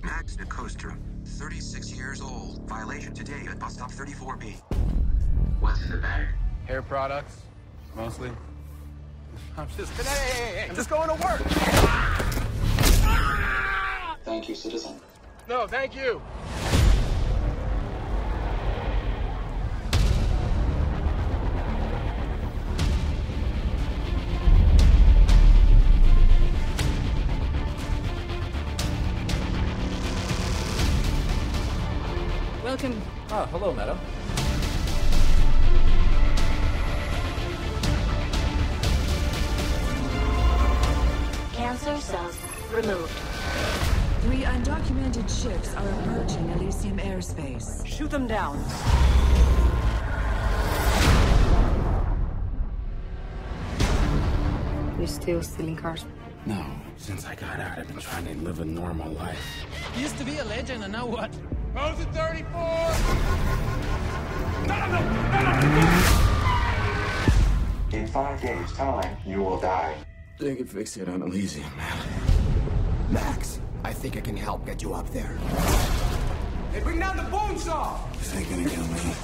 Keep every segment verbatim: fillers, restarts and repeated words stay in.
Max DeCoster, thirty-six years old. Violation today at bus stop thirty-four B. What's in the bag? Hair products, mostly. I'm just, hey, hey, hey, hey, I'm just going to work. Thank you, citizen. No, thank you. Welcome. Oh, hello, madam. Cancer cells removed. Three undocumented ships are approaching Elysium airspace. Shoot them down. You still stealing cars? No. Since I got out, I've been trying to live a normal life. Used to be a legend, and now what? How's it thirty-four? In five days' time, you will die. They can fix it on Elysium, man. Max, I think I can help get you up there. Hey, bring down the bone saw! This ain't gonna kill me.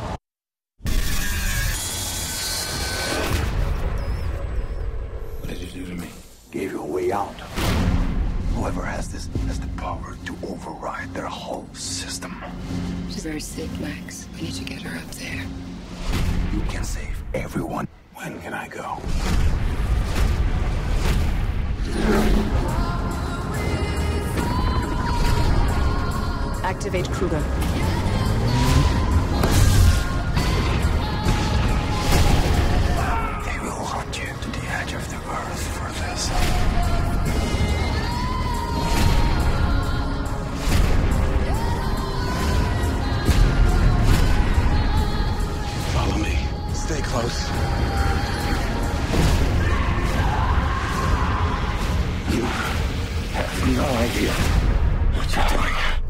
What did you do to me? Gave you a way out. Whoever has this has the power to override their whole system. She's very sick, Max. We need to get her up there. You can save everyone. When can I go? Activate Kruger. They will hunt you to the edge of the earth for this. Follow me. Stay close. You have no idea what you're doing.